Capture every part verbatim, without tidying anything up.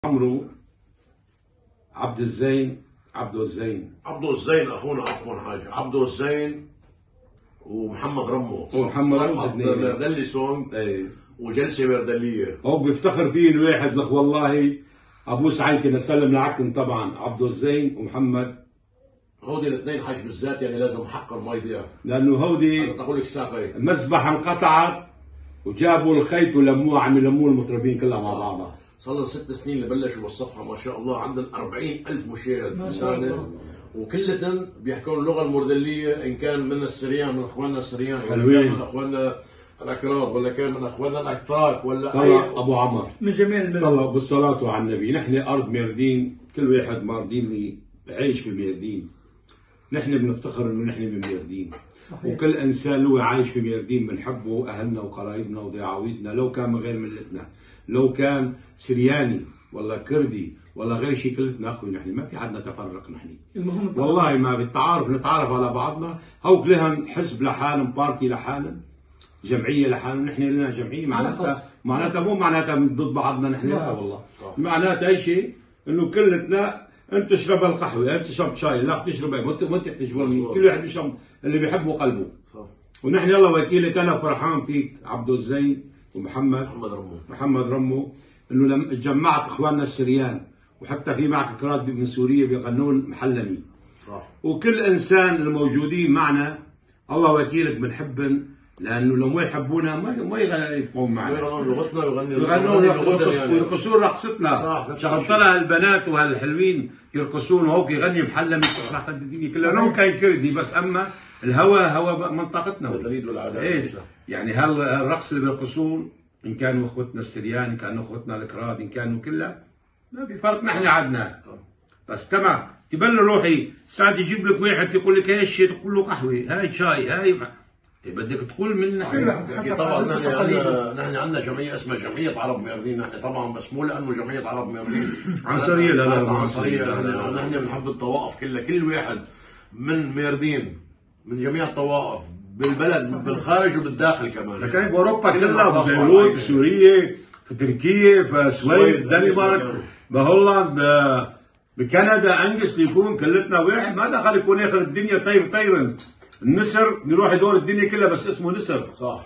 عمرو عبد الزين عبدو الزين عبدو الزين اخونا عفوا حاج عبدو الزين ومحمد رمو ومحمد رمو ميردلي سونج ايه وجلسه ميردليه. هو بيفتخر فيه الواحد لك والله ابو سعيد كنا سلم لعكن طبعا عبدو الزين ومحمد هودي الاثنين حاج بالذات يعني لازم حقر ما يضيع لانه هودي انا بقول لك ساقي المسبح انقطعت وجابوا الخيط ولموه عم يلموه المطربين كلها مع بعضها. صار لنا ست سنين اللي بلشوا بالصفحه ما شاء الله عندنا أربعين ألف مشاهد بالسنه وكلتهم بيحكوا اللغه المردليه ان كان من السريان من اخواننا السريان ولا كان من اخواننا الاكراد ولا كان من اخواننا الاتراك ولا طلع ابو عمر من جميع البلد طلع بالصلاه على النبي. نحن ارض ميردين كل واحد ماردين لي عايش في ميردين. نحن بنفتخر انه نحن من ميردين صحيح. وكل انسان له عايش في ميردين بنحبه اهلنا وقرايبنا وضيعاويتنا لو كان من غير ملتنا لو كان سرياني ولا كردي ولا غير شيء كلتنا اخوي. نحن ما في حدنا تفرق. نحن المهم والله ما بالتعارف نتعارف على بعضنا. هو كلهم حزب لحالهم بارتي لحالهم جمعيه لحالهم. نحن لنا جمعيه معناتها معناتها مو معناتها ضد بعضنا. نحن لا والله معناتها اي شيء انه كلتنا انت تشرب القهوه انت تشرب شاي لا تشرب ايه ما انت تجبرني. كل واحد بيشرب اللي بيحبه قلبه. ونحن يلا وكيلك انا فرحان فيك عبدو الزين ومحمد محمد رمو محمد رمو انه لما جمعت اخواننا السريان وحتى في معك كراد من سوريا بيغنون محلمي صح. وكل انسان الموجودين معنا الله وكيلك بنحبن لانه لو ما يحبونا ما ما يقوم معنا. يغنون لغتنا ويغنوا يغنون ويرقصون رقصتنا. شغلت لها البنات وهالحلوين يرقصون وهوك يغني محلمي تفرح الدنيا كلها. لو كان كردي بس اما الهوى هوى منطقتنا والتقاليد والعادات. ايه يعني هالرقص اللي بيرقصون ان كانوا اخوتنا السريان ان كانوا اخوتنا الكراد ان كانوا كلها ما في فرق. نحن عدنا بس تمام. تبل روحي ساعات يجيب لك واحد يقول لك هاي الشيء تقول له قهوه هاي شاي هاي ما. بدك تقول من نحن طبعا نحن نحن عندنا جمعيه اسمها جمعيه عرب ميردين. نحن طبعا بس مو لانه جمعيه عرب ميردين عنصريه. لا لا عنصريه. نحن نحن بنحب الطوائف كلها. كل واحد من ميردين من جميع الطوائف بالبلد بالخارج وبالداخل كمان. لكن باوروبا كلها ببيروت بسوريا في تركيا في السويد دنمارك بهولندا بكندا انجلس يكون كلتنا واحد. ما دخل يكون اخر الدنيا طير طيرا. النسر بيروح يدور الدنيا كلها بس اسمه نسر صح.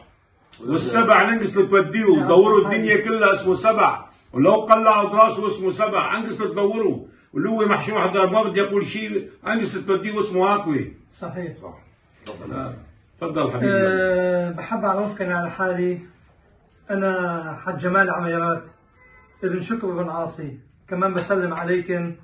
والسبع انجلس توديه وتدوروا الدنيا كلها اسمه سبع. ولو قلعوا راسه اسمه سبع انجلس تدوروا واللي هو محشور حدا ما بدي اقول شيء انجلس توديه اسمه هاكوي صحيح صح. تفضل تفضل حبيبي. أه بحب اعرفك انا على حالي. انا حج جمال عميرات ابن شكر بن عاصي. كمان بسلم عليكم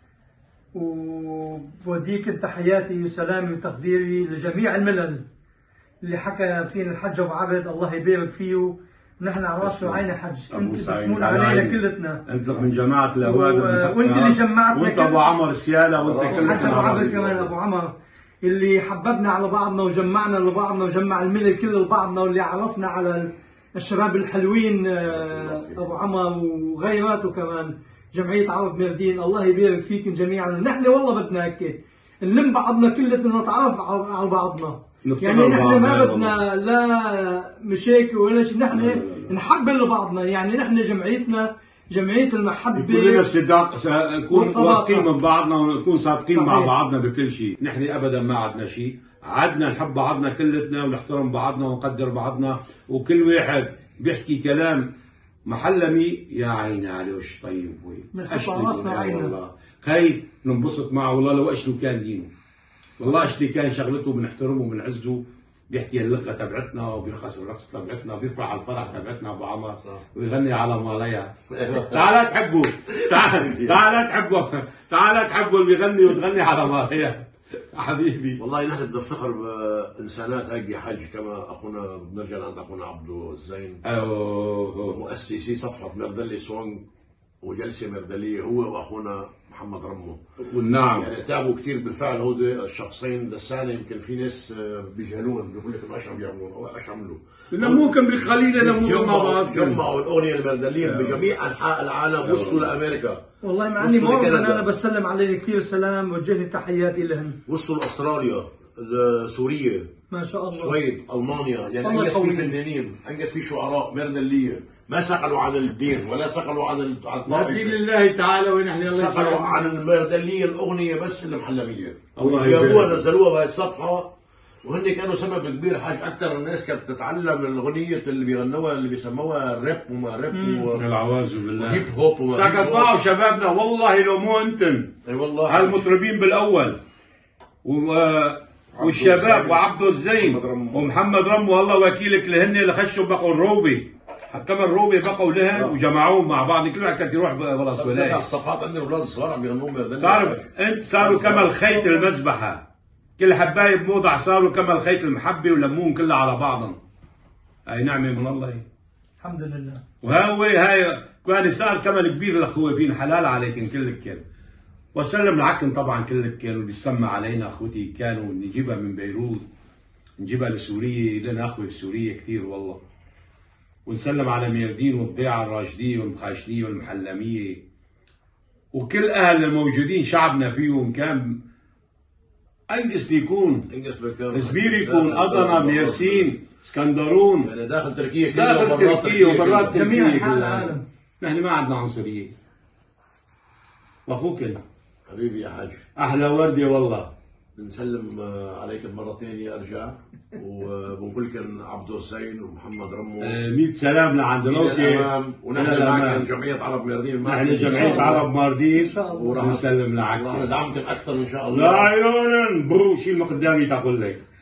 وبوديك تحياتي وسلامي وتقديري لجميع الملل اللي حكى فينا الحج ابو عبد الله يبارك فيه. نحن على راسه وعيني حج. انت بتكون علينا كلتنا. انت من جماعه الاواد و... وانت اللي جمعتنا. وانت ابو عمر السياله وانت كلك حج ابو عبد كمان ابو عمر اللي حببنا على بعضنا وجمعنا لبعضنا وجمع الملل كله لبعضنا واللي عرفنا على الشباب الحلوين ابو عمر وغيراته كمان. جمعيه عرب ميردين الله يبارك فيكم جميعا. نحن والله بدنا هيك نلم بعضنا كلنا نتعرف على بعضنا. يعني نحن ما بدنا لا مشاكل ولا شيء. نحن نحب لبعضنا. يعني نحن جمعيتنا جمعيه المحبه كلنا الصداق نكون واثقين من بعضنا ونكون صادقين مع بعضنا بكل شيء. نحن ابدا ما عندنا شيء. عدنا نحب بعضنا كلتنا ونحترم بعضنا ونقدر بعضنا. وكل واحد بيحكي كلام محلمي يا عيني عليه وش طيب بنحط على راسنا عيننا والله خي ننبسط معه والله لو ايش كان دينه والله ايش كان شغلته بنحترمه وبنعزه. بيحكي اللغه تبعتنا وبيرقص الرقص تبعتنا وبيفرح على الفرح تبعتنا ابو عمر ويغني على ماليا. تعال تحبه تعال تعال تحبه تعال تحبه اللي بيغني وتغني على ماليا حبيبي. والله نحن بنفتخر بانسانات هيك يا حج كما اخونا بنرجع لعند اخونا عبدو الزين مؤسسي صفحه ميردلي سونج وجلسه ميردليه هو واخونا محمد رمو. والنعم يعني تعبوا كثير بالفعل. هودي الشخصين لسانه يمكن في ناس بيجهلون بيقول لك انه ايش عم بيعملوا او ايش عملوا. لانه ممكن بالخليل لما مو مع بعض جمعوا الاغنيه الميردليه بجميع انحاء العالم وصلوا لامريكا. والله مع اني مؤمن انا بسلم عليه كثير سلام وجهني تحياتي لهم. وصلوا لاستراليا سوريا ما شاء الله السويد المانيا. يعني انجز في فنانين انجز في شعراء ميردليه ما سألوا عن الدين ولا سألوا عن ال- عن ما الطائفة. دين لله تعالى ونحن الله سألوا يسلمك. عن المردلية الأغنية بس المحلمية. الله جابوها يبارك. نزلوها بهاي الصفحة، وهن كانوا سبب كبير. حاج أكثر الناس كانت تتعلم الأغنية اللي بيغنوها اللي بيسموها راب وما راب و- العواذ بالله. وهيب هوب وما هيب هوب. سقطناه شبابنا والله لو مو انتم اي والله. هالمطربين بالاول و... والشباب وعبد الزين محمد رمو. ومحمد رمو والله وكيلك لهن اللي خشوا بقوا الروبي، كمان الروبي بقوا لهن وجمعوهم مع بعض، كل واحد كان يروح خلاص تطلع ولايه. الصفحات عندنا اولاد الصغار عم بيغنوا مردلية. تعرف انت صاروا كما الخيط المذبحه، كل حبايب موضع صاروا كما الخيط المحبه ولموهم كلها على بعضهم. هاي نعمه من الله هي. الحمد لله. وهو هاي كان صار كمان كبير الاخوين، حلال عليكم كلكم. وسلم العكن طبعا كلكم اللي بيسمى علينا اخوتي، كانوا نجيبها من بيروت نجيبها لسوريا، لنا اخوه بسوريا كثير والله. ونسلم على ميردين والضيعه الراشديه والمخاشنيه والمحلميه وكل اهل الموجودين شعبنا فيهم. كان انقس يكون انقص بكام. زبير يكون أضنا ميرسين اسكندرون يعني داخل تركيا كلها داخل وبرات تركيا وبرات كلها. جميع تركيا أنحاء كلها. العالم. نحن ما عندنا عنصريه. واخوك حبيبي يا حاج، احلى ورده والله. بنسلم آه، عليكم مرة ثانية ارجع، وبنقول لكم عبد الزين ومحمد رمو آه، مية سلام لعند إلى لوكي. الامام، ونحن إلى معكم الأمام. جمعية عرب ميردين. نحن جمعيه عرب ماردين إن شاء الله. وراح بنسلم راح لعك. ندعمكم اكثر ان شاء الله. لا عيونا برو شيل من قدامي تقول لك.